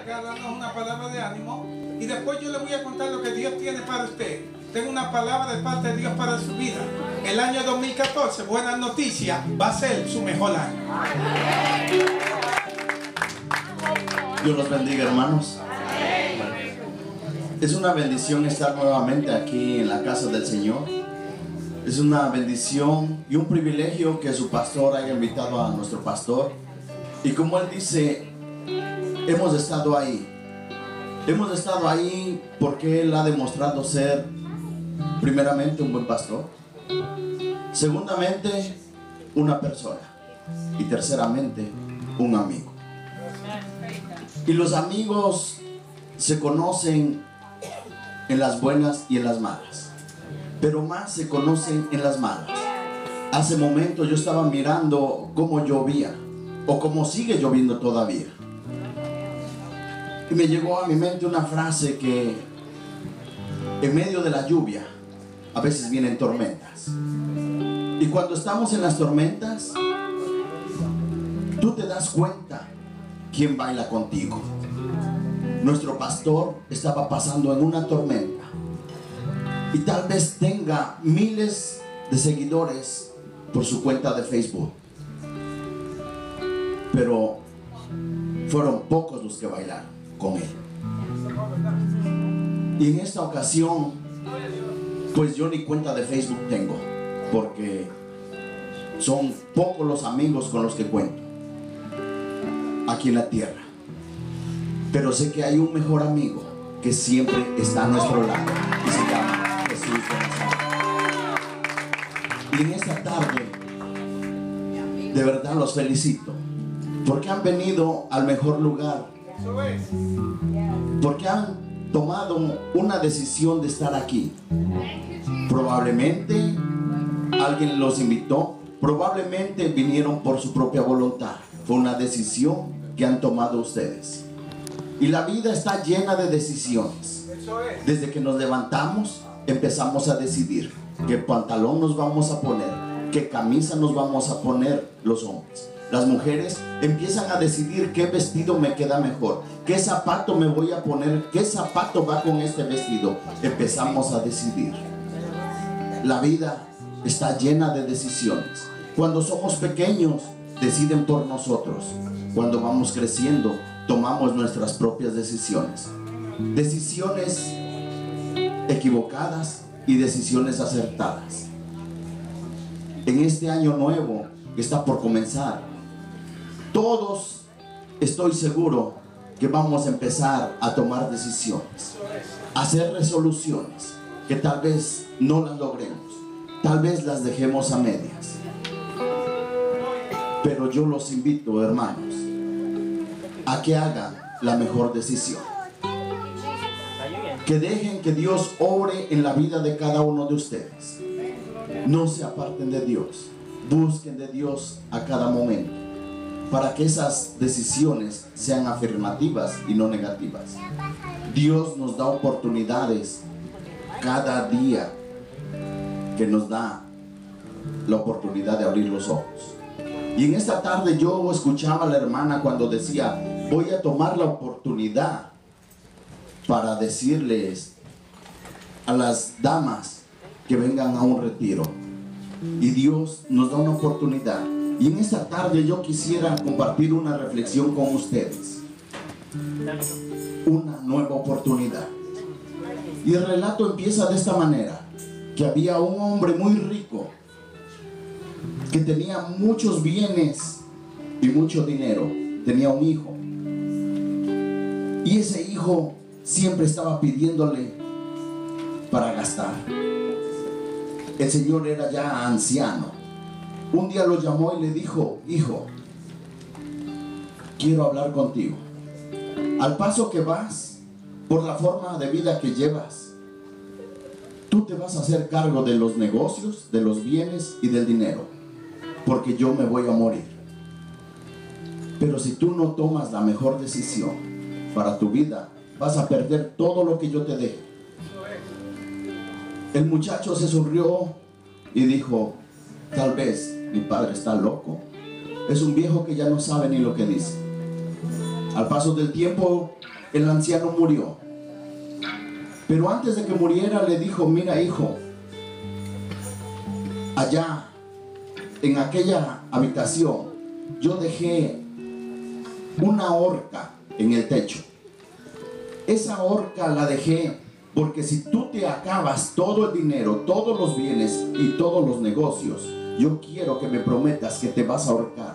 acá dándonos una palabra de ánimo y después yo le voy a contar lo que Dios tiene para usted. Tengo una palabra de parte de Dios para su vida. El año 2014, buenas noticias, va a ser su mejor año. Dios los bendiga, hermanos. Es una bendición estar nuevamente aquí en la casa del Señor. Es una bendición y un privilegio que su pastor haya invitado a nuestro pastor. Y como él dice, hemos estado ahí. Hemos estado ahí porque él ha demostrado ser, primeramente, un buen pastor. Segundamente, una persona. Y terceramente, un amigo. Y los amigos se conocen en las buenas y en las malas, pero más se conocen en las malas. Hace momento yo estaba mirando cómo llovía, o cómo sigue lloviendo todavía, y me llegó a mi mente una frase que en medio de la lluvia a veces vienen tormentas, y cuando estamos en las tormentas tú te das cuenta quién baila contigo. Nuestro pastor estaba pasando en una tormenta y tal vez tenga miles de seguidores por su cuenta de Facebook, pero fueron pocos los que bailaron con él. Y en esta ocasión, pues yo ni cuenta de Facebook tengo, porque son pocos los amigos con los que cuento aquí en la tierra. Pero sé que hay un mejor amigo que siempre está a nuestro lado y se llama Jesús de Nazaret. Y en esta tarde, de verdad los felicito, porque han venido al mejor lugar, porque han tomado una decisión de estar aquí. Probablemente alguien los invitó, probablemente vinieron por su propia voluntad. Fue una decisión que han tomado ustedes. Y la vida está llena de decisiones. Desde que nos levantamos, empezamos a decidir qué pantalón nos vamos a poner, qué camisa nos vamos a poner los hombres. Las mujeres empiezan a decidir qué vestido me queda mejor, qué zapato me voy a poner, qué zapato va con este vestido. Empezamos a decidir. La vida está llena de decisiones. Cuando somos pequeños, deciden por nosotros. Cuando vamos creciendo, tomamos nuestras propias decisiones. Decisiones equivocadas y decisiones acertadas. En este año nuevo que está por comenzar, todos, estoy seguro que vamos a empezar a tomar decisiones, a hacer resoluciones que tal vez no las logremos, tal vez las dejemos a medias. Pero yo los invito, hermanos, a que hagan la mejor decisión, que dejen que Dios obre en la vida de cada uno de ustedes. No se aparten de Dios, busquen de Dios a cada momento, para que esas decisiones sean afirmativas y no negativas. Dios nos da oportunidades cada día que nos da la oportunidad de abrir los ojos. Y en esta tarde yo escuchaba a la hermana cuando decía: voy a tomar la oportunidad para decirles a las damas que vengan a un retiro. Y Dios nos da una oportunidad. Y en esta tarde yo quisiera compartir una reflexión con ustedes. Una nueva oportunidad. Y el relato empieza de esta manera: que había un hombre muy rico que tenía muchos bienes y mucho dinero. Tenía un hijo, y ese hijo siempre estaba pidiéndole para gastar. El señor era ya anciano. Un día lo llamó y le dijo: hijo, quiero hablar contigo. Al paso que vas, por la forma de vida que llevas, tú te vas a hacer cargo de los negocios, de los bienes y del dinero, porque yo me voy a morir. Pero si tú no tomas la mejor decisión para tu vida, vas a perder todo lo que yo te deje. El muchacho se sonrió y dijo: tal vez mi padre está loco. Es un viejo que ya no sabe ni lo que dice. Al paso del tiempo, el anciano murió. Pero antes de que muriera, le dijo: mira, hijo, allá en aquella habitación yo dejé una horca en el techo. Esa horca la dejé porque si tú te acabas todo el dinero, todos los bienes y todos los negocios, yo quiero que me prometas que te vas a ahorcar.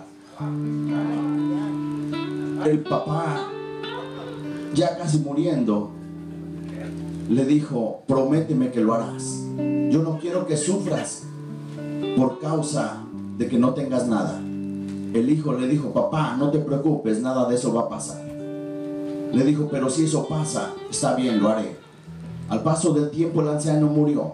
El papá, ya casi muriendo, le dijo: prométeme que lo harás. Yo no quiero que sufras por causa de que no tengas nada. El hijo le dijo: papá, no te preocupes, nada de eso va a pasar. Le dijo: pero si eso pasa, está bien, lo haré. Al paso del tiempo, el anciano murió.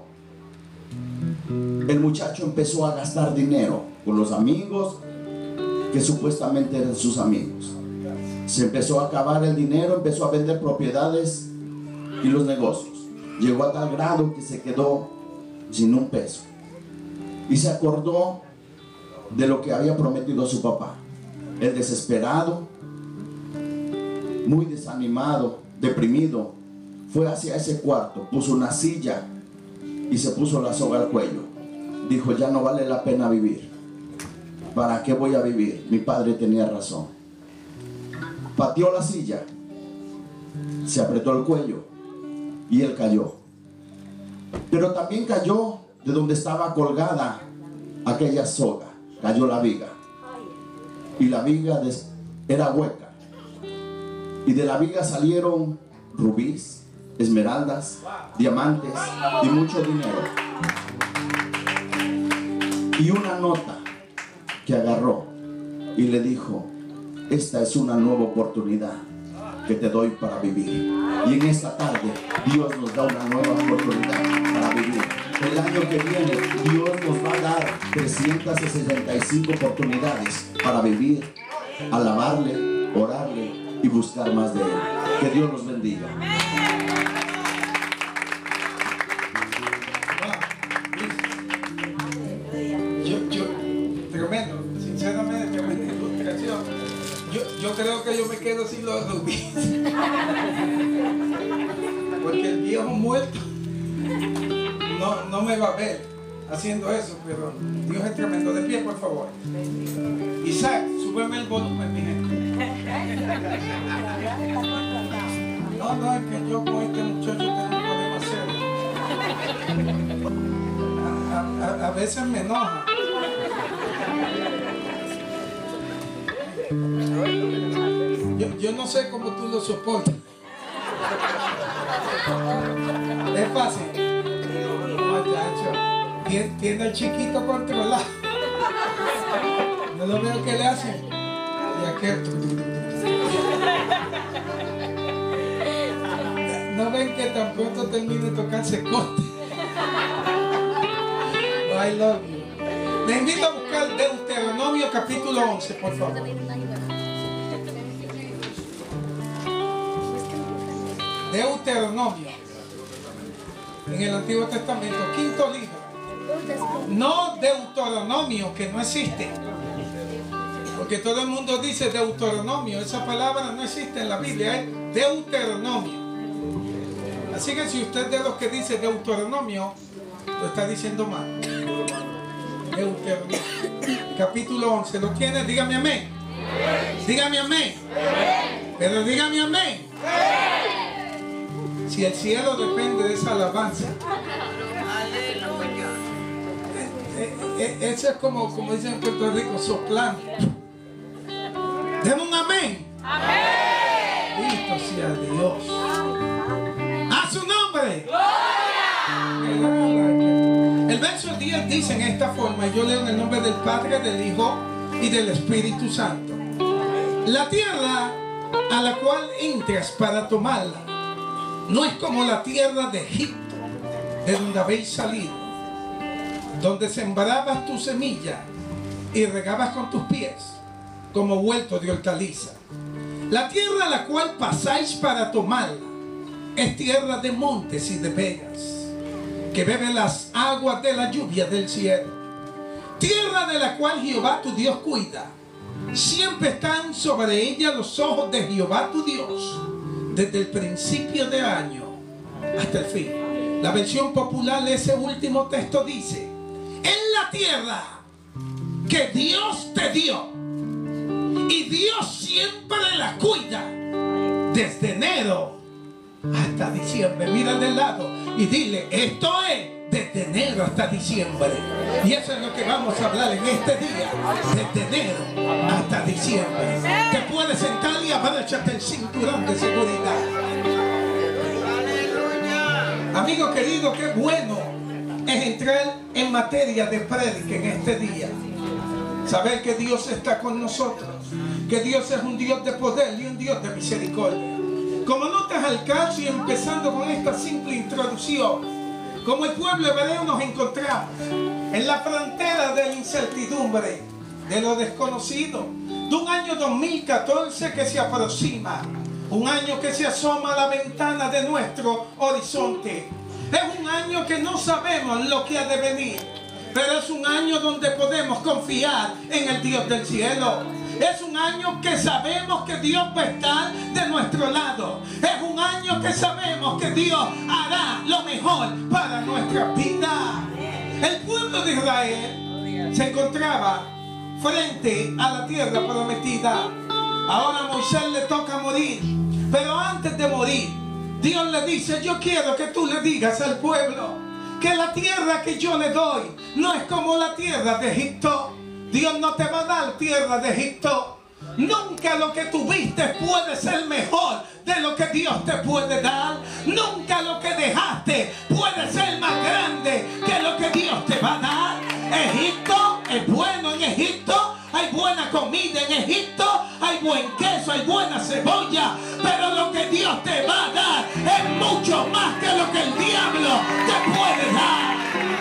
El muchacho empezó a gastar dinero con los amigos que supuestamente eran sus amigos. Se empezó a acabar el dinero, empezó a vender propiedades y los negocios. Llegó a tal grado que se quedó sin un peso. Y se acordó de lo que había prometido a su papá. El desesperado, muy desanimado, deprimido, fue hacia ese cuarto, puso una silla y se puso la soga al cuello. Dijo: ya no vale la pena vivir. ¿Para qué voy a vivir? Mi padre tenía razón. Pateó la silla, se apretó el cuello y él cayó. Pero también cayó de donde estaba colgada aquella soga. Cayó la viga. Y la viga era hueca. Y de la viga salieron rubíes, esmeraldas, diamantes y mucho dinero. Y una nota que agarró y le dijo: esta es una nueva oportunidad que te doy para vivir. Y en esta tarde Dios nos da una nueva oportunidad para vivir. El año que viene Dios nos va a dar 365 oportunidades para vivir, alabarle, orarle y buscar más de Él. Que Dios los bendiga. Tremendo, sinceramente, tremenda ilustración. Yo creo que yo me quedo sin los rubíes. Porque el viejo muerto no me va a ver haciendo eso, pero Dios es tremendo. De pie, por favor. Isaac, súbeme el volumen, mi gente. No, es que yo con este muchacho tengo un problema serio. A veces me enoja. Yo no sé cómo tú lo soportas. Es fácil. Muchacho, tiene al chiquito controlado. No lo veo que le hacen. Y aquel. No ven que tan pronto termine de tocarse corte. I love you. Le invito a buscar Deuteronomio capítulo 11, por favor. Deuteronomio, en el Antiguo Testamento, quinto libro. No Deuteronomio, que no existe, porque todo el mundo dice Deuteronomio. Esa palabra no existe en la Biblia, es Deuteronomio. Así que si usted es de los que dice Deuteronomio, lo está diciendo mal. Deuteronomio capítulo 11, ¿lo tiene? Dígame amén. Dígame amén. Pero dígame amén. Si el cielo depende de esa alabanza, eso es como dicen en Puerto Rico, soplando. Deme un amén. Amén. Bendito sea Dios. A su nombre. El verso 10 dice en esta forma, y yo leo en el nombre del Padre, del Hijo y del Espíritu Santo. La tierra a la cual entras para tomarla no es como la tierra de Egipto, de donde habéis salido, donde sembrabas tu semilla y regabas con tus pies como huerto de hortaliza. La tierra a la cual pasáis para tomarla es tierra de montes y de vegas, que bebe las aguas de la lluvia del cielo. Tierra de la cual Jehová tu Dios cuida, siempre están sobre ella los ojos de Jehová tu Dios, desde el principio de año hasta el fin. La versión popular de ese último texto dice: en la tierra que Dios te dio, y Dios siempre la cuida desde enero hasta diciembre. Mira del lado y dile: esto es desde enero hasta diciembre. Y eso es lo que vamos a hablar en este día, desde enero hasta diciembre. Te puedes sentar y abróchate el cinturón de seguridad. Amigo querido, qué bueno es entrar en materia de prédica en este día. Saber que Dios está con nosotros, que Dios es un Dios de poder y un Dios de misericordia. Como notas al caso, y empezando con esta simple introducción, como el pueblo hebreo nos encontramos en la frontera de la incertidumbre, de lo desconocido, de un año 2014 que se aproxima, un año que se asoma a la ventana de nuestro horizonte. Es un año que no sabemos lo que ha de venir, pero es un año donde podemos confiar en el Dios del cielo. Es un año que sabemos que Dios va a estar de nuestro lado. Es un año que sabemos que Dios hará lo mejor para nuestra vida. El pueblo de Israel se encontraba frente a la tierra prometida. Ahora a Moisés le toca morir, pero antes de morir, Dios le dice: yo quiero que tú le digas al pueblo que la tierra que yo le doy no es como la tierra de Egipto. Dios no te va a dar tierra de Egipto. Nunca lo que tuviste puede ser mejor de lo que Dios te puede dar. Nunca lo que dejaste puede ser más grande que lo que Dios te va a dar. Egipto es bueno. En Egipto hay buena comida. En Egipto hay buen queso, hay buena cebolla. Pero lo que Dios te va a dar es mucho más que lo que el diablo te puede dar.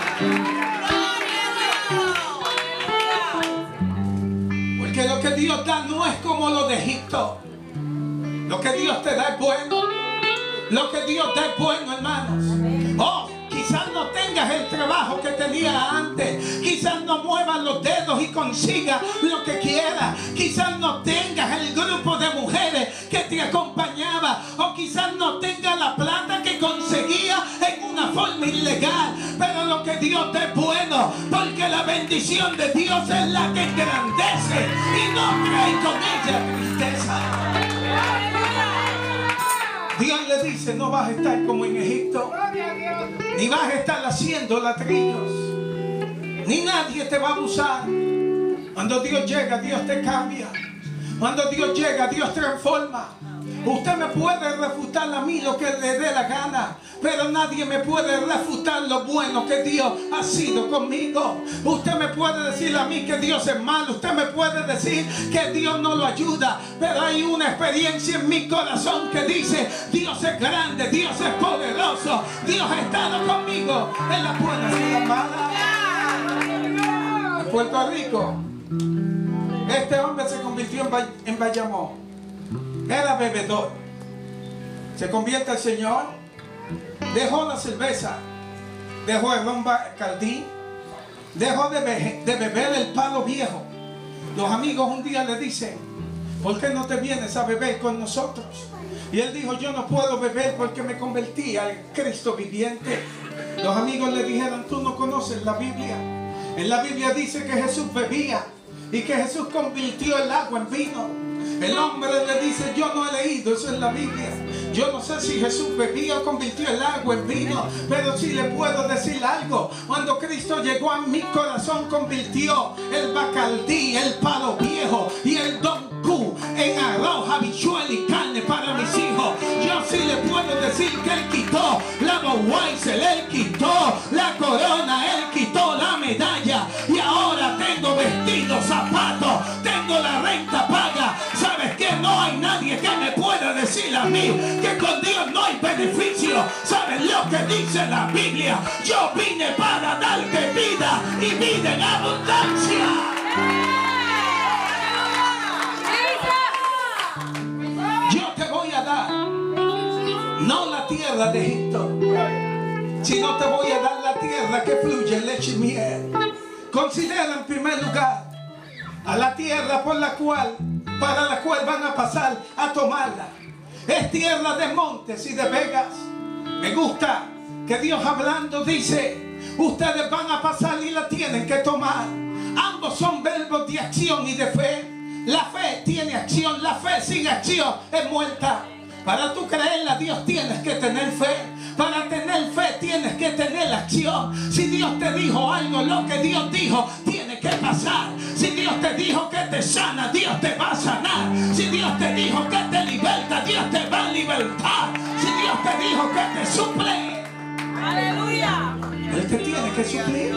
Que lo que Dios da no es como lo de Egipto. Lo que Dios te da es bueno. Lo que Dios da es bueno, hermanos. Oh, quizás no tengas el trabajo que tenías antes. Quizás no muevas los dedos y consigas lo que quieras. Quizás no tengas el grupo de mujeres que te acompañaba. O quizás no tengas la plata que conseguías en una forma ilegal. Pero lo que Dios te es bueno, porque la bendición de Dios es la que engrandece y no trae con ella tristeza. Dios le dice: no vas a estar como en Egipto, ni vas a estar haciendo latrillos, ni nadie te va a abusar. Cuando Dios llega, Dios te cambia. Cuando Dios llega, Dios transforma. Usted me puede refutar a mí lo que le dé la gana, pero nadie me puede refutar lo bueno que Dios ha sido conmigo. Usted me puede decir a mí que Dios es malo. Usted me puede decir que Dios no lo ayuda, pero hay una experiencia en mi corazón que dice: Dios es grande, Dios es poderoso, Dios ha estado conmigo en las buenas y en las malas. En Puerto Rico, este hombre se convirtió en Bayamón. Era bebedor. Se convierte al Señor. Dejó la cerveza. Dejó el ron Bacardí. Dejó de beber el palo viejo. Los amigos un día le dicen: ¿por qué no te vienes a beber con nosotros? Y él dijo: yo no puedo beber porque me convertí al Cristo viviente. Los amigos le dijeron: tú no conoces la Biblia. En la Biblia dice que Jesús bebía y que Jesús convirtió el agua en vino. El hombre le dice: yo no he leído eso en la Biblia. Yo no sé si Jesús bebía o convirtió el agua en vino, pero sí le puedo decir algo. Cuando Cristo llegó a mi corazón, convirtió el Bacardí, el palo viejo y el Don Q en arroz, habichuela y carne para mis hijos. Yo sí le puedo decir que Él quitó la Budweiser, Él quitó la corona, Él quitó la medalla. Y ahora tengo vestidos, zapatos, tengo la renta paga. ¿Sabes qué? No hay nadie que me pueda decir a mí que con Dios no hay beneficio. ¿Sabes lo que dice la Biblia? Yo vine para darte vida y vida en abundancia. Yo te voy a dar no la tierra de Egipto, sino te voy a dar la tierra que fluye leche y miel. Considera en primer lugar a la tierra para la cual van a pasar a tomarla. Es tierra de montes y de vegas. Me gusta que Dios hablando dice, ustedes van a pasar y la tienen que tomar. Ambos son verbos de acción y de fe. La fe tiene acción, la fe sin acción es muerta. Para tú creerla, Dios tienes que tener fe. Para tener fe tienes que tener acción. Si Dios te dijo algo, lo que Dios dijo tiene que pasar. Si Dios te dijo que te sana, Dios te va a sanar. Si Dios te dijo que te liberta, Dios te va a libertar. Si Dios te dijo que te suple, aleluya, Él te tiene que suplir.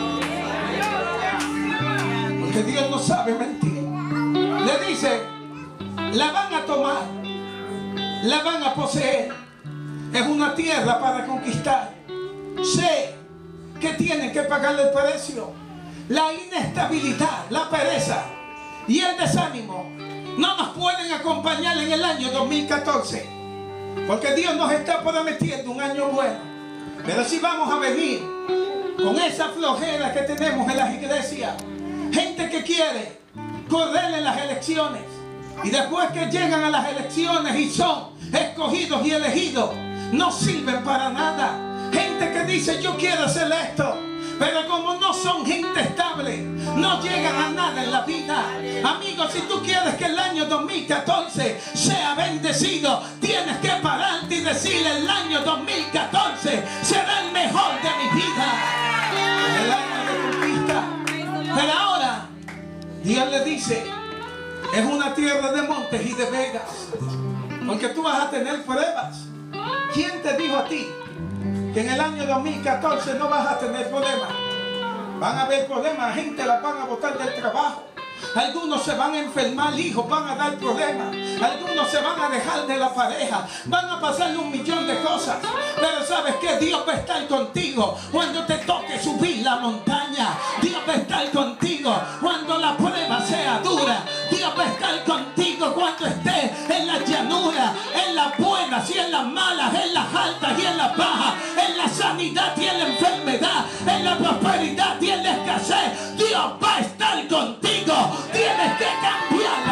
Porque Dios no sabe mentir. Le dice, la van a tomar, la van a poseer. Es una tierra para conquistar. Sé que tienen que pagarle el precio. La inestabilidad, la pereza y el desánimo no nos pueden acompañar en el año 2014. Porque Dios nos está prometiendo un año bueno. Pero si vamos a venir con esa flojera que tenemos en las iglesias, gente que quiere correr en las elecciones y después que llegan a las elecciones y son escogidos y elegidos, no sirven para nada. Gente que dice yo quiero hacer esto, pero como no son gente estable, no llegan a nada en la vida. Amigos, si tú quieres que el año 2014 sea bendecido, tienes que pararte y decirle: el año 2014 será el mejor de mi vida, el año de conquista. Pero ahora Dios le dice, es una tierra de montes y de vegas, porque tú vas a tener pruebas. ¿Quién te dijo a ti que en el año 2014 no vas a tener problemas? Van a haber problemas, gente la van a botar del trabajo. Algunos se van a enfermar, hijos van a dar problemas. Algunos se van a dejar de la pareja. Van a pasarle 1.000.000 de cosas. Pero sabes que Dios va a estar contigo cuando te toque subir la montaña. Dios va a estar contigo cuando la prueba sea dura. Dios va a estar contigo cuando estés en la llanura, en las buenas y en las malas, en las altas y en las bajas, en la sanidad y en la enfermedad, en la prosperidad y en la escasez. Dios va a estar contigo. Tienes que cambiar la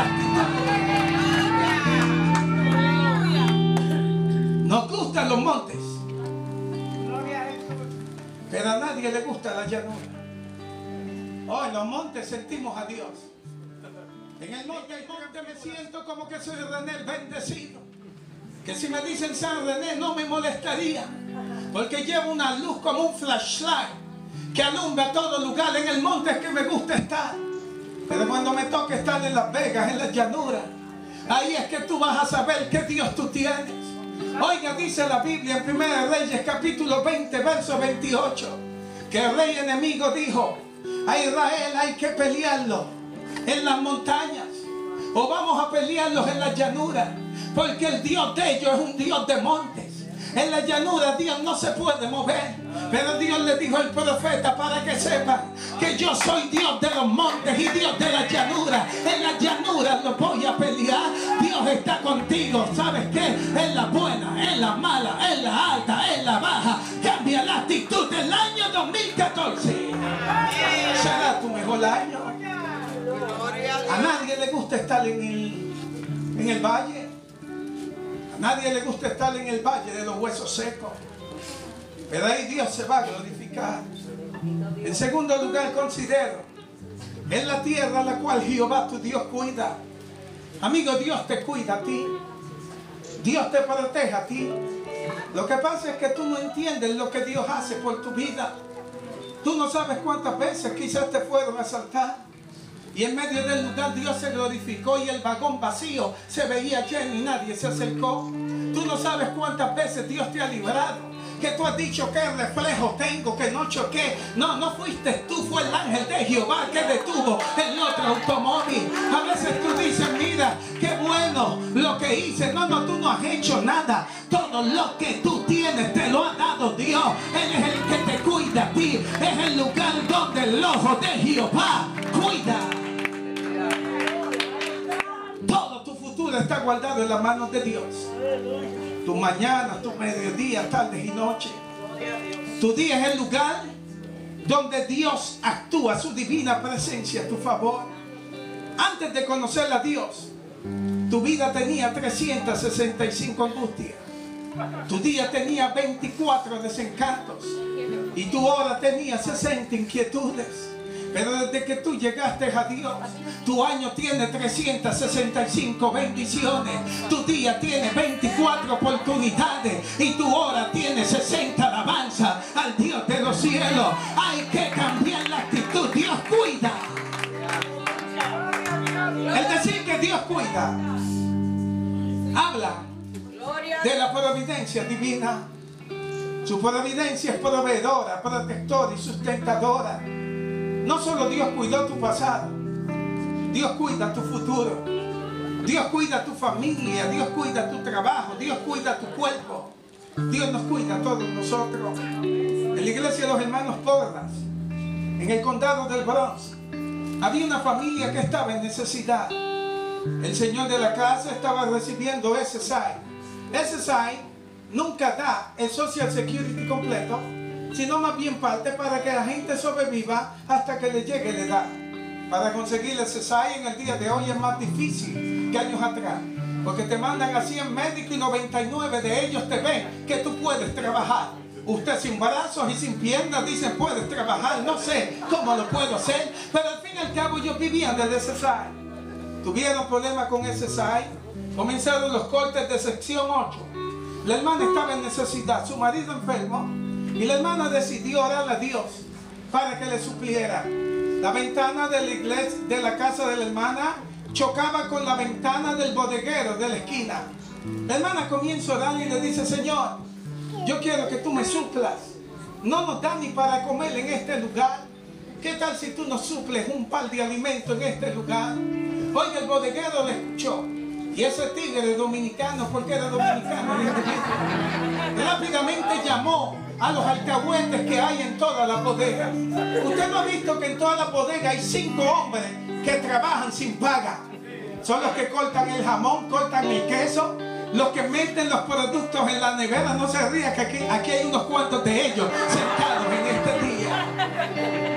actitud. Nos gustan los montes, pero a nadie le gusta la llanura. Oh, en los montes sentimos a Dios. En el monte me siento como que soy René el bendecido. Que si me dicen San René no me molestaría, porque llevo una luz como un flashlight que alumbra todo lugar. En el monte es que me gusta estar. Pero cuando me toque estar en Las Vegas, en la llanura, ahí es que tú vas a saber qué Dios tú tienes. Oiga, dice la Biblia en 1 Reyes capítulo 20, verso 28, que el rey enemigo dijo: a Israel hay que pelearlo en las montañas, o vamos a pelearlos en la llanura, porque el Dios de ellos es un Dios de montes. En la llanura Dios no se puede mover. Pero Dios le dijo al profeta para que sepan que yo soy Dios de los montes y Dios de la llanura. En la llanura lo voy a pelear. Dios está contigo. ¿Sabes qué? En la buena, en la mala, en la alta, en la baja. Cambia la actitud del año 2014. Será tu mejor año. A nadie le gusta estar en el valle. A nadie le gusta estar en el valle de los huesos secos. Pero ahí Dios se va a glorificar. En segundo lugar, considero, es la tierra a la cual Jehová tu Dios cuida. Amigo, Dios te cuida a ti. Dios te protege a ti. Lo que pasa es que tú no entiendes lo que Dios hace por tu vida. Tú no sabes cuántas veces quizás te fueron a asaltar y en medio del lugar Dios se glorificó y el vagón vacío se veía lleno y nadie se acercó. Tú no sabes cuántas veces Dios te ha librado, que tú has dicho: qué reflejo tengo, que no choqué. No fuiste tú, fue el ángel de Jehová que detuvo el otro automóvil. A veces tú dices: mira, qué bueno lo que hice. No, tú no has hecho nada. Todo lo que tú tienes te lo ha dado Dios. Él es el que te cuida a ti. Es el lugar donde el ojo de Jehová cuida. Todo tu futuro está guardado en las manos de Dios. Tu mañana, tu mediodía, tardes y noches. Tu día es el lugar donde Dios actúa su divina presencia a tu favor. Antes de conocer a Dios, tu vida tenía 365 angustias. Tu día tenía 24 desencantos. Y tu hora tenía 60 inquietudes. Pero desde que tú llegaste a Dios, tu año tiene 365 bendiciones. Tu día tiene 24 oportunidades. Y tu hora tiene 60 alabanzas al Dios de los cielos. Hay que cambiar la actitud. Dios cuida. El decir que Dios cuida habla de la providencia divina. Su providencia es proveedora, protectora y sustentadora. No solo Dios cuidó tu pasado, Dios cuida tu futuro. Dios cuida tu familia, Dios cuida tu trabajo, Dios cuida tu cuerpo. Dios nos cuida a todos nosotros. En la iglesia de los hermanos Porras, en el condado del Bronx, había una familia que estaba en necesidad. El señor de la casa estaba recibiendo SSI. SSI nunca da el Social Security completo, sino más bien parte para que la gente sobreviva hasta que le llegue la edad. Para conseguir el SSI en el día de hoy es más difícil que años atrás, porque te mandan a 100 médicos y 99 de ellos te ven que tú puedes trabajar. Usted sin brazos y sin piernas dice puedes trabajar, no sé cómo lo puedo hacer, pero al fin y al cabo ellos vivían del SSI. Tuvieron problemas con SSI, comenzaron los cortes de sección 8. La hermana estaba en necesidad, su marido enfermo, y la hermana decidió orar a Dios para que le supliera. La ventana de la iglesia, de la casa de la hermana, chocaba con la ventana del bodeguero de la esquina. La hermana comienza a orar y le dice: Señor, yo quiero que tú me suplas. No nos da ni para comer en este lugar. ¿Qué tal si tú nos suples un par de alimentos en este lugar? Oiga, el bodeguero le escuchó. Y ese tigre dominicano, porque era dominicano, rápidamente llamó a los alcahuetes que hay en toda la bodega. Usted no ha visto que en toda la bodega hay 5 hombres que trabajan sin paga. Son los que cortan el jamón, cortan el queso, los que meten los productos en la nevera. No se ría, que aquí hay unos cuantos de ellos sentados en este día.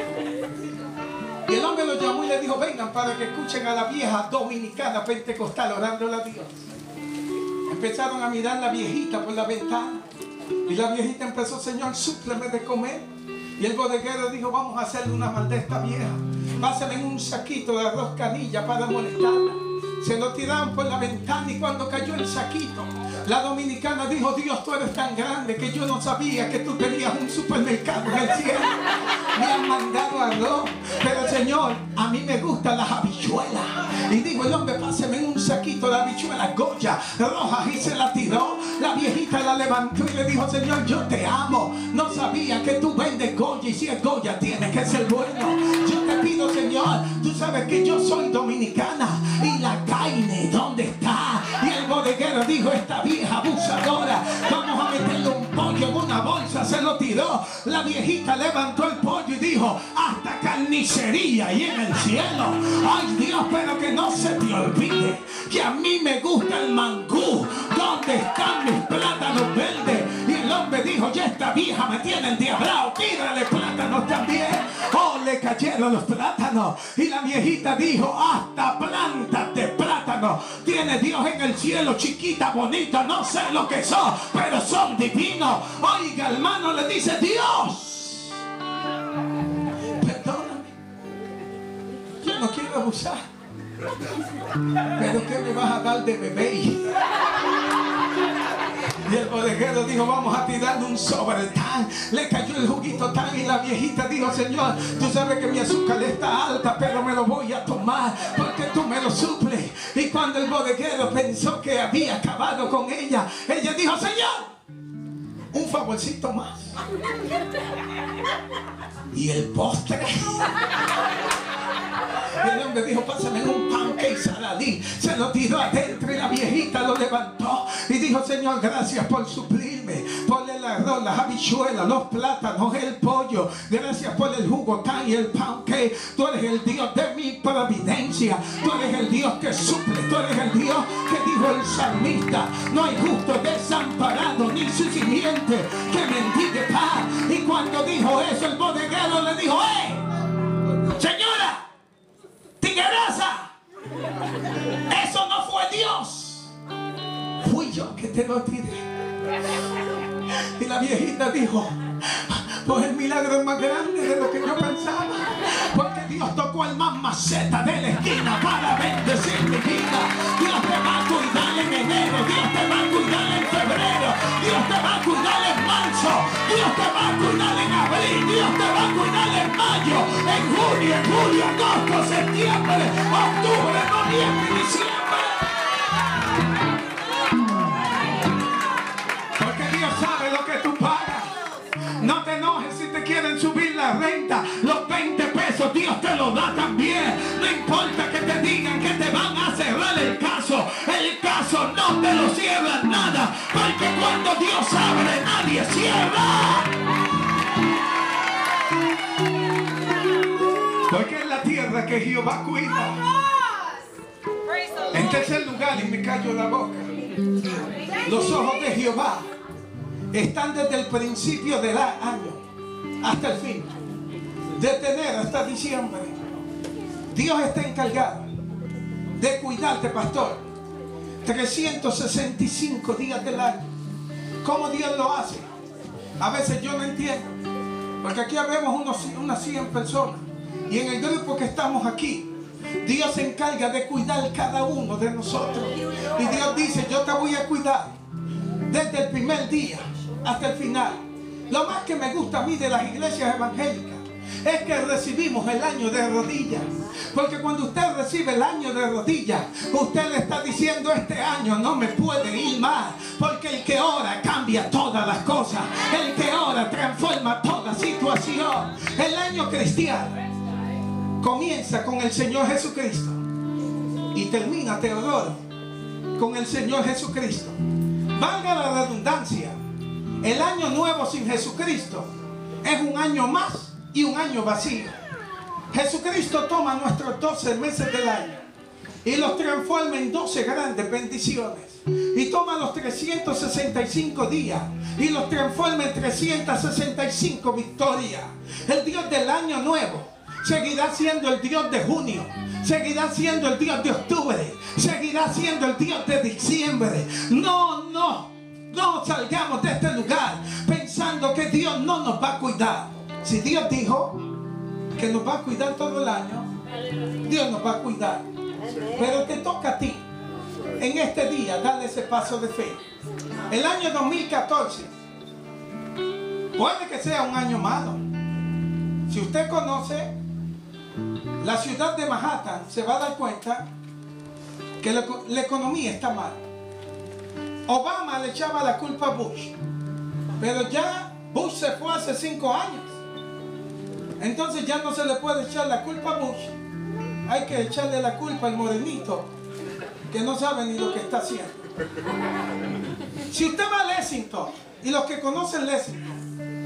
Y el hombre lo llamó y le dijo: vengan para que escuchen a la vieja dominicana pentecostal orándole a Dios. Empezaron a mirar la viejita por la ventana. Y la viejita empezó: Señor, súpleme de comer. Y el bodeguero dijo: vamos a hacerle una maldad a esta vieja. Pásale en un saquito de arroz canilla para molestarla. Se lo tiraron por la ventana y cuando cayó el saquito, la dominicana dijo: Dios, tú eres tan grande que yo no sabía que tú tenías un supermercado en el cielo. Me han mandado arroz, pero Señor, a mí me gustan las habichuelas. Y dijo el hombre: páseme en un saquito de habichuelas Goya rojas, y se la tiró. La viejita la levantó y le dijo: Señor, yo te amo. No sabía que tú vendes Goya, y si es Goya tiene que ser bueno. Yo te pido, Señor, tú sabes que yo soy dominicana. Y la carne, ¿dónde está? Y el bodeguero dijo: esta vieja abusadora, vamos a meterle un pollo en una bolsa. Se lo tiró. La viejita levantó el pollo y dijo: hasta carnicería y en el cielo. Ay Dios, pero que no se te olvide que a mí me gusta el mangú. ¿Dónde están mis plátanos verdes? Y el hombre dijo: ya esta vieja me tiene endiablado, tírale plátanos también. Oh, le cayeron los plátanos. Y la viejita dijo: hasta plantas de plátano tiene Dios en el cielo, chiquita, bonita, no sé lo que son, pero son divinos. Oiga, hermano, le dice: Dios, perdóname, yo no quiero abusar, pero ¿qué me vas a dar de beber? Y el bodeguero dijo: vamos a tirarle un sobre tan. Le cayó el juguito tan. Y la viejita dijo: Señor, tú sabes que mi azúcar está alta, pero me lo voy a tomar porque tú me lo suples. Y cuando el bodeguero pensó que había acabado con ella, ella dijo: Señor, un favorcito más. Y el postre. El hombre dijo: pásame un pancake saladí. Se lo tiró adentro y la viejita lo levantó y dijo: Señor, gracias por suplirme, por el arroz, las habichuelas, los plátanos, el pollo. Gracias por el jugo tan y el pancake. Tú eres el Dios de mi providencia. Tú eres el Dios que suple. Tú eres el Dios que dijo el salmista: no hay justo desamparado ni su simiente que mendigue paz. Y cuando dijo eso, el bodeguero le dijo: señora, tigueraza, Eso no fue Dios. Fui yo que te lo tiré. Y la viejita dijo, pues el milagro es más grande de lo que yo pensaba. Porque Dios tocó el más maceta de la esquina para bendecir mi vida. Dios te va a cuidar en enero. Dios te va a cuidar en febrero. Dios te va a cuidar en marzo. Dios te va a cuidar en abril. Dios te va a cuidar en mayo, en junio, en julio, agosto, septiembre, octubre, noviembre y diciembre. Porque Dios sabe lo que tú pagas. No te enojes si te quieren subir la renta. Los 20 pesos Dios te lo da también. No importa que te digan que te van a cerrar el caso. El caso no te lo cierra nada. Porque cuando Dios abre, nadie cierra. Porque es la tierra que Jehová cuida. En tercer lugar, y me callo la boca, los ojos de Jehová están desde el principio del año hasta el fin, desde enero hasta diciembre. Dios está encargado de cuidarte, pastor, 365 días del año. ¿Cómo Dios lo hace? A veces yo no entiendo, porque aquí habemos unas 100 personas, y en el grupo que estamos aquí, Dios se encarga de cuidar cada uno de nosotros. Y Dios dice, yo te voy a cuidar desde el primer día hasta el final. Lo más que me gusta a mí de las iglesias evangélicas es que recibimos el año de rodillas. Porque cuando usted recibe el año de rodillas, usted le está diciendo, este año no me puede ir mal. Porque el que ora cambia todas las cosas. El que ora transforma toda situación. El año cristiano comienza con el Señor Jesucristo y termina, Teodoro, con el Señor Jesucristo. Valga la redundancia, el año nuevo sin Jesucristo es un año más y un año vacío. Jesucristo toma nuestros 12 meses del año y los transforma en 12 grandes bendiciones. Y toma los 365 días y los transforma en 365 victorias. El Dios del año nuevo seguirá siendo el Dios de junio, seguirá siendo el Dios de octubre, seguirá siendo el Dios de diciembre. No salgamos de este lugar pensando que Dios no nos va a cuidar. Si Dios dijo que nos va a cuidar todo el año, Dios nos va a cuidar. Pero te toca a ti en este día darle ese paso de fe. El año 2014 puede que sea un año malo. Si usted conoce la ciudad de Manhattan, se va a dar cuenta que la economía está mal. Obama le echaba la culpa a Bush, pero ya Bush se fue hace 5 años. Entonces ya no se le puede echar la culpa a Bush. Hay que echarle la culpa al morenito que no sabe ni lo que está haciendo. Si usted va a Lexington, y los que conocen Lexington,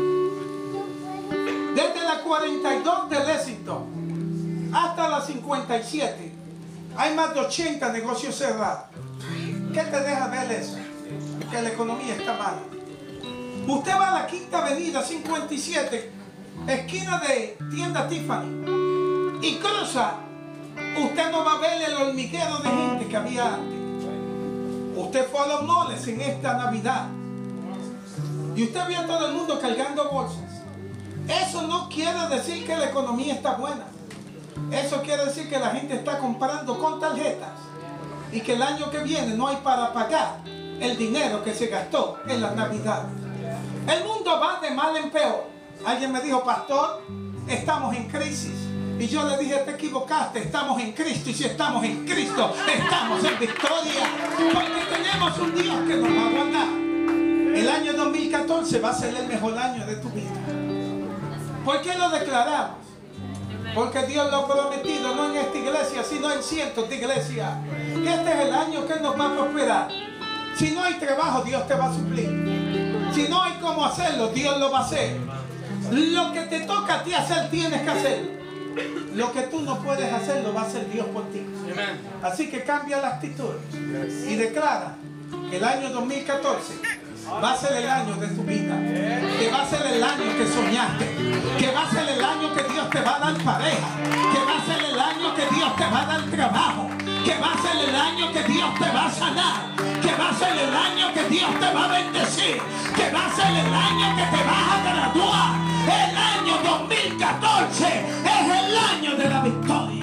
desde la 42 de Lexington hasta la 57 hay más de 80 negocios cerrados. ¿Qué te deja ver eso? Que la economía está mala. Usted va a la Quinta Avenida 57, esquina de tienda Tiffany, y cruza, usted no va a ver el hormiguero de gente que había antes. Usted fue a los moles en esta Navidad y usted vio a todo el mundo cargando bolsas. Eso no quiere decir que la economía está buena. Eso quiere decir que la gente está comprando con tarjetas y que el año que viene no hay para pagar el dinero que se gastó en las Navidades. El mundo va de mal en peor. Alguien me dijo, pastor, estamos en crisis. Y yo le dije, te equivocaste, estamos en Cristo. Y si estamos en Cristo, estamos en victoria. Porque tenemos un Dios que nos va a guardar. El año 2014 va a ser el mejor año de tu vida. ¿Por qué lo declaramos? Porque Dios lo ha prometido, no en esta iglesia, sino en cientos de iglesias. Que este es el año que nos va a prosperar. Si no hay trabajo, Dios te va a suplir. Si no hay cómo hacerlo, Dios lo va a hacer. Lo que te toca a ti hacer, tienes que hacerlo. Lo que tú no puedes hacer, lo va a hacer Dios por ti. Así que cambia la actitud y declara que el año 2014 va a ser el año de tu vida, que va a ser el año que soñaste, que va a ser el año que Dios te va a dar pareja, que va a ser el año que Dios te va a dar trabajo, que va a ser el año que Dios te va a sanar, que va a ser el año que Dios te va a bendecir, que va a ser el año que te vas a graduar. El año 2014 es el año de la victoria.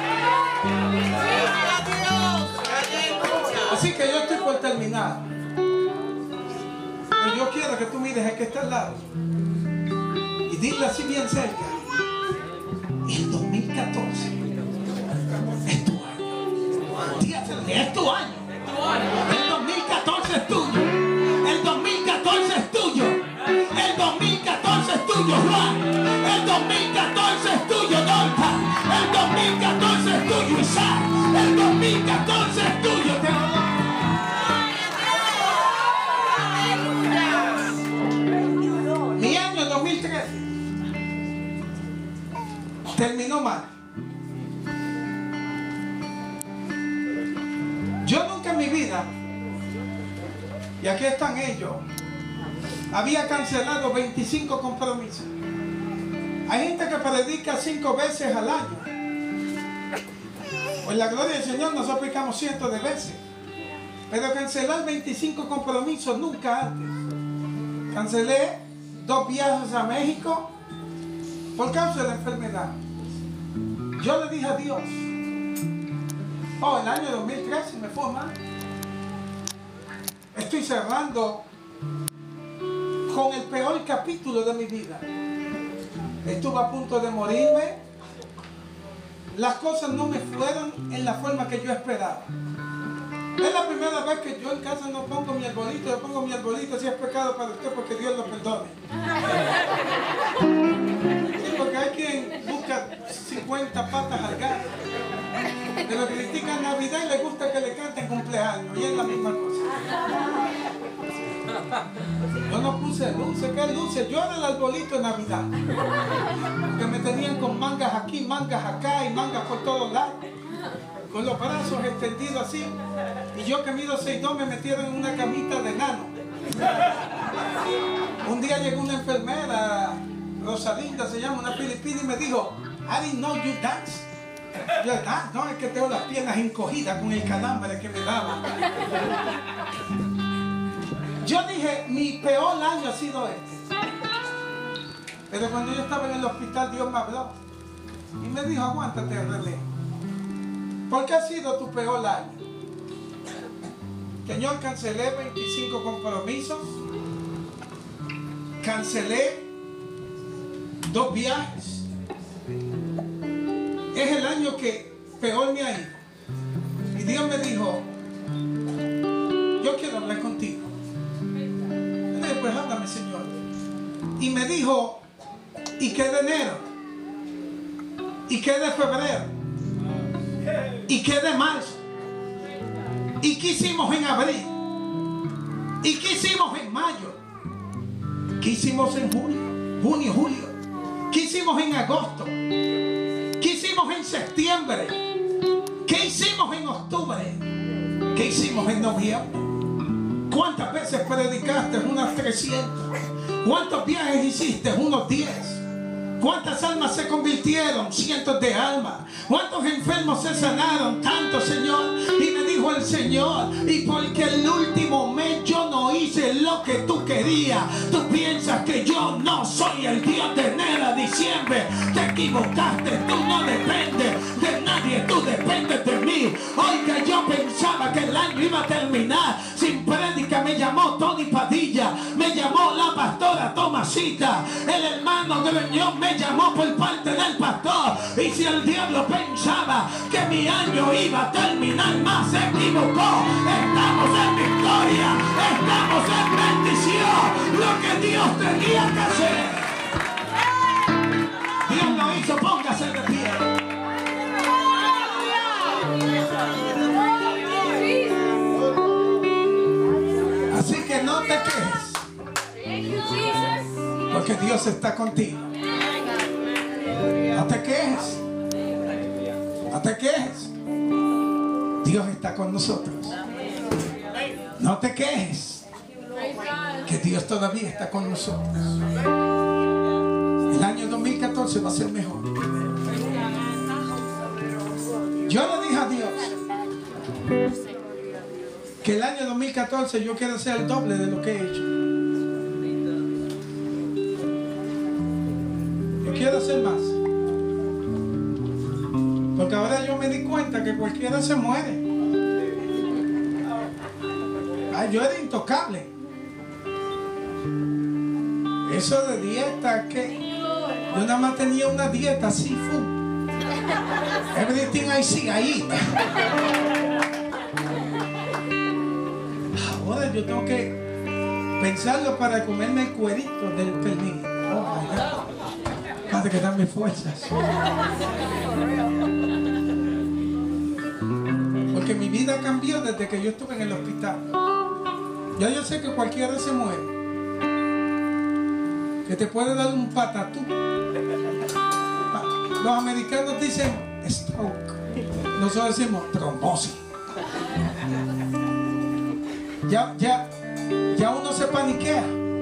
Así que yo estoy por terminar. Pero yo quiero que tú mires al que está al lado y dile así bien cerca: el 2014 es tu año. Dígase, es tu año. El 2014 es tuyo. El 2014 es tuyo. El 2014 es tuyo, Juan. El 2014 es tuyo, Norta. El 2014 es tuyo, Isaac. El 2014 es tuyo, Teodoro. Mi año 2013 terminó mal. Yo nunca en mi vida, y aquí están ellos, había cancelado 25 compromisos. Hay gente que predica 5 veces al año. Pues la gloria del Señor nos aplicamos cientos de veces. Pero cancelar 25 compromisos nunca antes. Cancelé 2 viajes a México por causa de la enfermedad. Yo le dije a Dios: oh, el año 2013 me fue mal. Estoy cerrando con el peor capítulo de mi vida. Estuve a punto de morirme. Las cosas no me fueron en la forma que yo esperaba. Es la primera vez que yo en casa no pongo mi arbolito. Yo pongo mi arbolito si es pecado para usted, porque Dios lo perdone. Sí, porque hay quien busca 50 patas al gato. Pero critican Navidad y le gusta que le canten cumpleaños. Y es la misma cosa. Yo no puse luces. ¿Qué luces? Yo era el arbolito de Navidad. Porque me tenían con mangas aquí, mangas acá y mangas por todos lados. Con los brazos extendidos así. Y yo que mido 6'2" me metieron en una camita de nano. Un día llegó una enfermera, Rosalinda se llama, una filipina, y me dijo: I didn't know you dance. Yo, no, es que tengo las piernas encogidas con el calambre que me daba. Yo dije, mi peor año ha sido este. Pero cuando yo estaba en el hospital, Dios me habló y me dijo: aguántate, René. ¿Por qué ha sido tu peor año? Señor, cancelé 25 compromisos. Cancelé 2 viajes. Es el año que peor me ha ido. Y Dios me dijo: yo quiero hablar contigo. Y dije: pues háblame, Señor. Y me dijo: ¿y qué de enero? ¿Y qué de febrero? ¿Y qué de marzo? ¿Y qué hicimos en abril? ¿Y qué hicimos en mayo? ¿Qué hicimos en junio, julio? ¿Qué hicimos en agosto? ¿Qué hicimos en septiembre? ¿Qué hicimos en octubre? ¿Qué hicimos en noviembre? ¿Cuántas veces predicaste? Unas 300. ¿Cuántos viajes hiciste? Unos 10. ¿Cuántas almas se convirtieron? Cientos de almas. ¿Cuántos enfermos se sanaron? Tantos, Señor. Y me dijo el Señor: y porque el último mes yo no hice lo que tú querías, tú piensas que yo no soy el Dios de enero a diciembre. Te equivocaste. Tú no dependes de nadie, tú dependes de mí. Oiga, yo pensaba que el año iba a terminar sin prédica. Me llamó Tony Padilla, me llamó la pastora Tomasita, el hermano Greñón me llamó por parte del pastor. Y si el diablo pensaba que mi año iba a terminar más, se equivocó. Estamos en victoria, estamos en bendición. Lo que Dios tenía que hacer, Dios lo hizo. Póngase de pie. Así que no te quejes, porque Dios está contigo. No te quejes. No te quejes. Dios está con nosotros. No te quejes, que Dios todavía está con nosotros. El año 2014 va a ser mejor. Yo le dije a Dios: Que el año 2014 yo quiero hacer el doble de lo que he hecho. Yo quiero hacer más. Porque ahora yo me di cuenta que cualquiera se muere. Ay, yo era intocable. Eso de dieta, que yo nada más tenía una dieta así, full. Everything I see, ahí. Ahora yo tengo que pensarlo para comerme el cuerito del pernil. Oh, my God. Para que darme fuerzas. Porque mi vida cambió desde que yo estuve en el hospital. Ya yo sé que cualquiera se muere. Que te puede dar un patatú. Los americanos dicen stroke. Nosotros decimos trombosis. Ya uno se paniquea.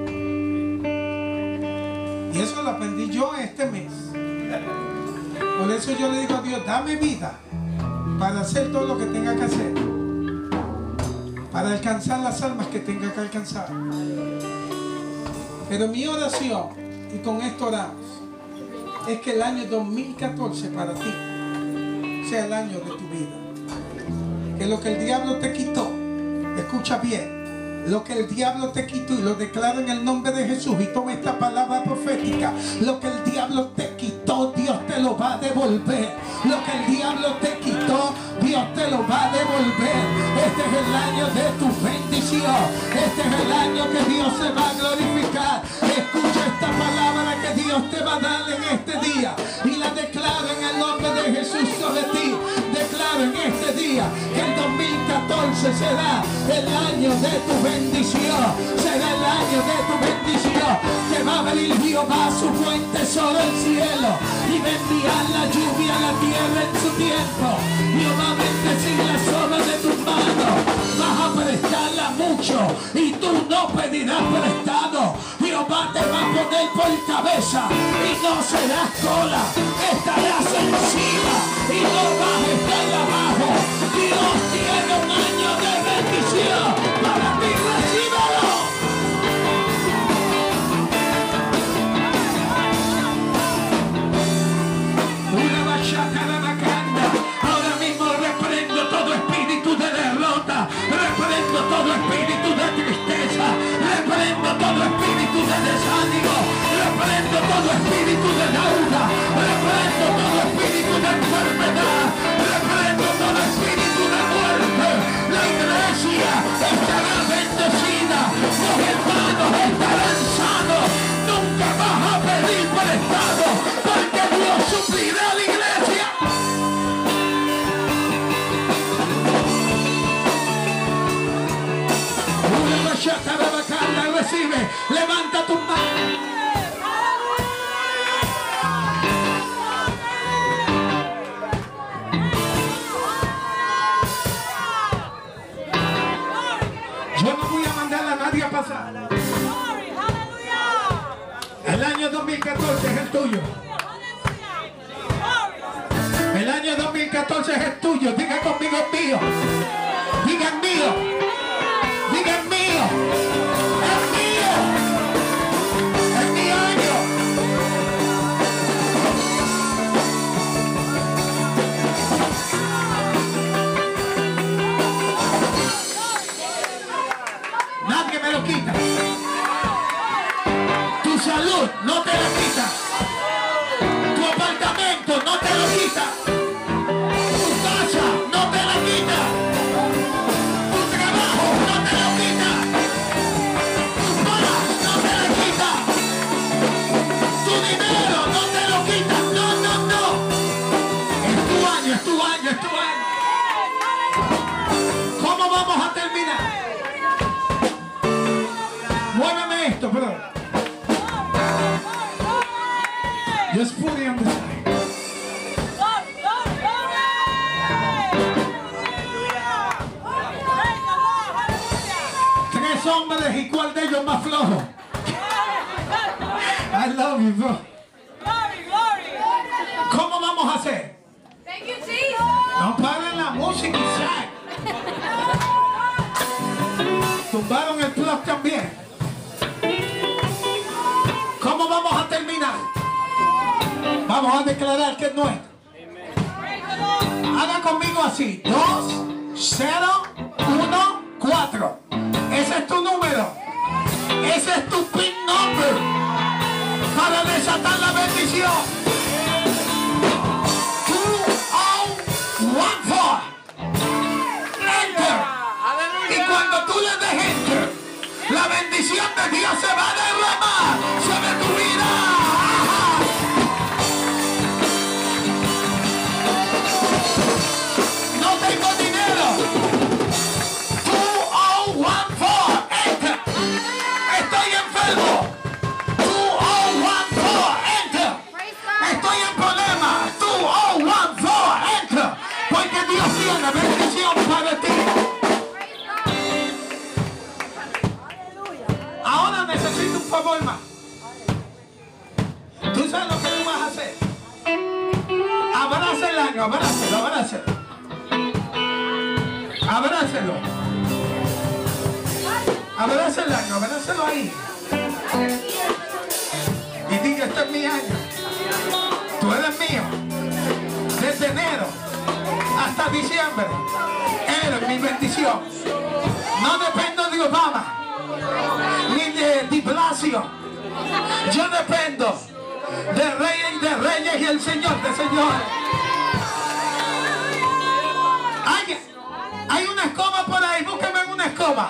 Y eso lo aprendí yo este mes. Por eso yo le digo a Dios, dame vida para hacer todo lo que tenga que hacer, para alcanzar las almas que tenga que alcanzar. Pero mi oración, y con esto oramos, es que el año 2014 para ti sea el año de tu vida. Que lo que el diablo te quitó, escucha bien, lo que el diablo te quitó, y lo declaro en el nombre de Jesús, y toma esta palabra profética, lo que el diablo te quitó, Dios te lo va a devolver. Lo que el diablo te quitó, Dios te lo va a devolver. Este es el año de tu bendición. Este es el año que Dios se va a glorificar. Escucha esta palabra que Dios te va a dar en este día, y la declaro en el nombre de Jesús sobre ti. Declaro en este día que el 2014 será el año de tu bendición. Será el año de tu bendición. Que va a abrir Jehová su fuente sobre el cielo, y va a enviar la lluvia a la tierra en su tiempo. Jehová va a bendecir las obras de tus manos. Vas a prestarla mucho y tú no pedirás prestado. Jehová te va a poner por cabeza y no serás cola. Estarás encima y no vas a estar abajo. Dios tiene un año de bendición para ti. ¡Recíbelo! Una bachata de bacana. Ahora mismo reprendo todo espíritu de derrota. Reprendo todo espíritu de tristeza. Reprendo todo espíritu de desánimo. Reprendo todo espíritu de deuda. Reprendo todo espíritu de enfermedad. Reprendo todo espíritu de muerte. La iglesia estará bendecida. Los hermanos estarán sanos. Nunca vas a pedir prestado, porque Dios suplirá a la iglesia. Una bachata de bacana, recibe. Levanta tus manos. Yo no voy a mandar a nadie a pasar. El año 2014 es el tuyo. El año 2014 es el tuyo. Diga conmigo, es mío. Diga, es mío. Diga, es mío. Es mío. Es mi año. Nadie me lo quita. Tu salud no te la quita. Tu apartamento no te lo quita. Tu casa no te la quita. Tu trabajo no te lo quita. Tu paz no te la quita. Tu dinero no te lo quita. No, no, no. Es tu año, es tu año, es tu año. ¿Cómo vamos a terminar? Muéveme esto, bro. Just put it on the side. Tres hombres, ¿y cuál de ellos más flojo? I love you, bro. ¿Cómo vamos a hacer? No paren la música, Isaac. Tumbaron el plug también. ¿Cómo vamos a terminar? Vamos a declarar que es nuestro. Haga conmigo así: 2, 0, 1, 4. Ese es tu número. Ese es tu PIN number para desatar la bendición. 2014. Enter. Y cuando tú le des enter, la bendición de Dios se va a derramar sobre tu vida. No tengo dinero. 2014. Enter. Estoy enfermo. 2014. Enter. Estoy en problemas. 2014. Enter. Porque Dios tiene bendición para ti. Ahora necesito un favor más. ¿Tú sabes lo que tú vas a hacer? Abraza el año, abrácelo, abrácelo. Abrácelo. Abraza el año, abrácelo ahí. Y diga: este es mi año. Tú eres mío. Desde enero hasta diciembre eres mi bendición. No dependo de Obama ni de Di Blasio. Yo dependo del Rey de Reyes y el Señor de Señores. Hay una escoba por ahí. Búsqueme una escoba.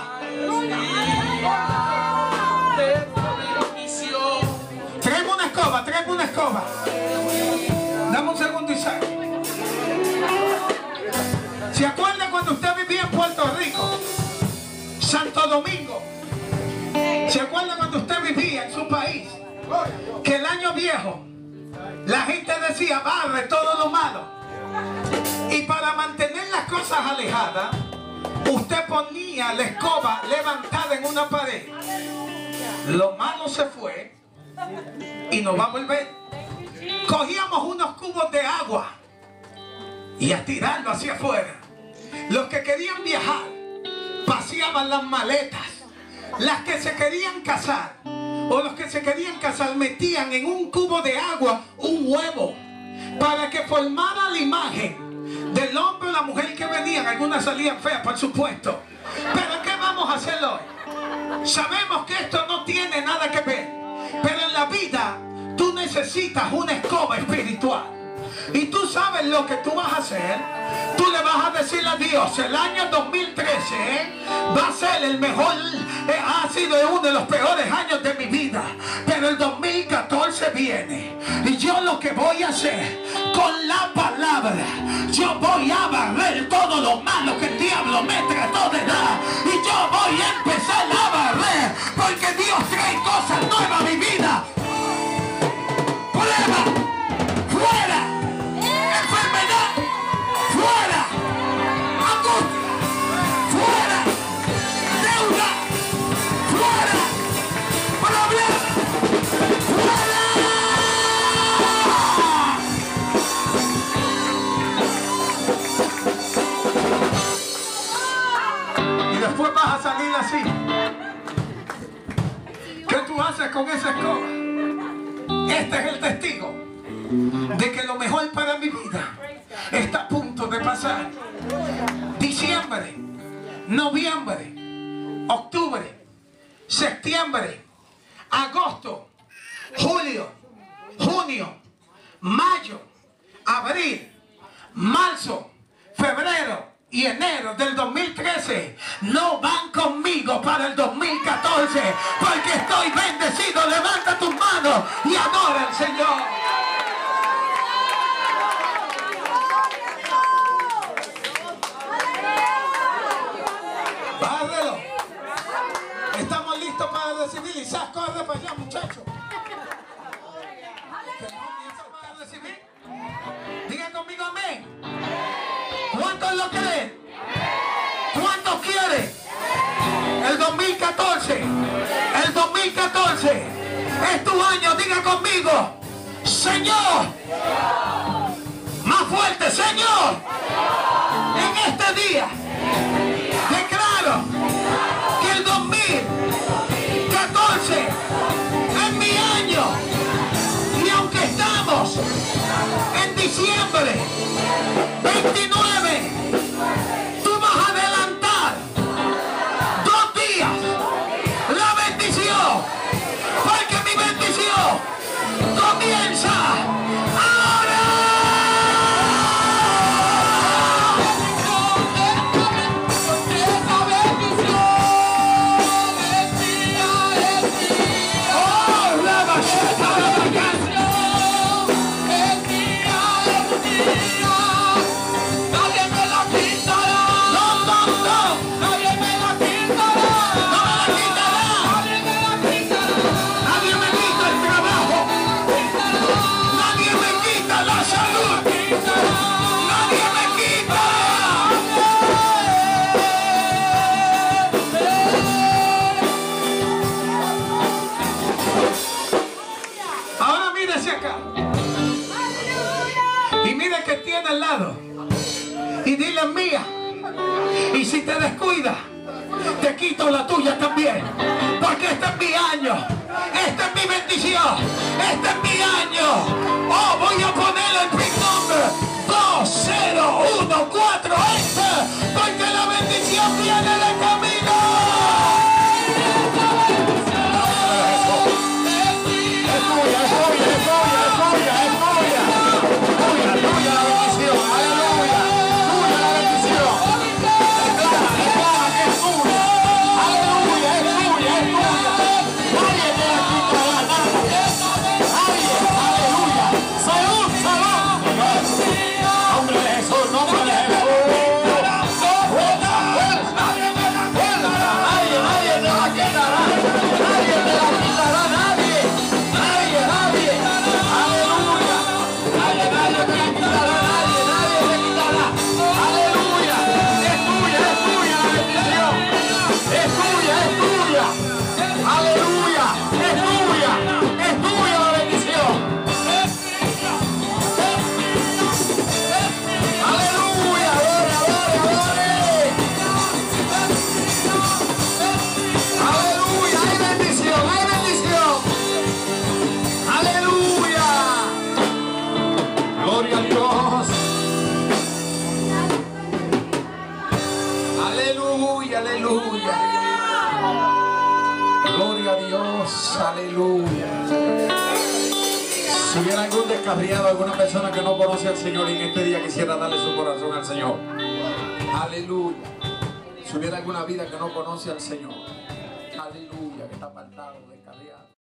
Tráeme una escoba, tráeme una escoba. Dame un segundo, Isaac. ¿Se acuerda cuando usted vivía en Puerto Rico, Santo Domingo? ¿Se acuerda cuando usted vivía en su país, que el año viejo la gente decía: barre todo lo malo? Y para mantener las cosas alejadas, usted ponía la escoba levantada en una pared. Lo malo se fue y no va a volver. Cogíamos unos cubos de agua y a tirarlo hacia afuera. Los que querían viajar paseaban las maletas. Las que se querían casar, o los que se querían casar, metían en un cubo de agua un huevo para que formara la imagen del hombre o la mujer que venían. Algunas salían feas, por supuesto. Pero ¿qué vamos a hacer hoy? Sabemos que esto no tiene nada que ver, pero en la vida tú necesitas una escoba espiritual. Y tú sabes lo que tú vas a hacer. Tú le vas a decir a Dios: el año 2013 va a ser el mejor, ha sido uno de los peores años de mi vida, pero el 2014 viene. Y yo lo que voy a hacer con la palabra, yo voy a barrer todo lo malo que el diablo me trató de dar. Y yo voy a empezar a barrer, porque Dios trae cosas nuevas a mi vida. Prueba, fuera. Enfermedad, fuera. Angustia, fuera. Deuda, fuera. Problema, fuera. Y después vas a salir así. ¿Qué tú haces con esa escoba? Este es el testigo de que lo mejor para mi vida está a punto de pasar. Diciembre, noviembre, octubre, septiembre, agosto, julio, junio, mayo, abril, marzo, febrero y enero del 2013 no van conmigo para el 2014, porque estoy bendecido. Levanta tus manos y adora al Señor. Bárrelo. Estamos listos para recibir. Isaac, corre para allá, muchachos. ¿Para recibir? Digan conmigo amén. ¿Cuántos lo creen? ¿Cuántos quieren? El 2014. El 2014 es tu año. Diga conmigo: Señor. Más fuerte: Señor. En este día diciembre 29, tú vas a adelantar 2 días la bendición, porque mi bendición comienza ahora. Al lado y dile mía, y si te descuidas te quito la tuya también, porque este es mi año, esta es mi bendición, este es mi año. Oh, voy a poner el PIN number 2014 porque la bendición viene de camino. Es tuya, es tuya, es tuya, es tuya, es tuya. Tuya, tuya la bendición, aleluya. Tuya la bendición. Declara que es tuya. Aleluya, es tuya, es tuya. Nadie te la quitará, nadie. Nadie, aleluya. Salud, salud. Nombre de Jesús, nombre de Jesús. Fuerza, fuerza. Fuerza. Nadie te la quitará. Nadie te la quitará, nadie. Nadie, nadie. Aleluya. Nadie te quitará, nadie te quitará. Aleluya. Es tuya la bendición. Es tuya, es tuya. Aleluya. Es tuya la bendición. Aleluya. Gloria, gloria, gloria. Aleluya. Hay bendición, hay bendición. Aleluya. Gloria a Dios. Aleluya, aleluya. Gloria a Dios, aleluya. Si hubiera algún descarriado, alguna persona que no conoce al Señor y en este día quisiera darle su corazón al Señor. Aleluya. Si hubiera alguna vida que no conoce al Señor. Aleluya, que está apartado, descarriado.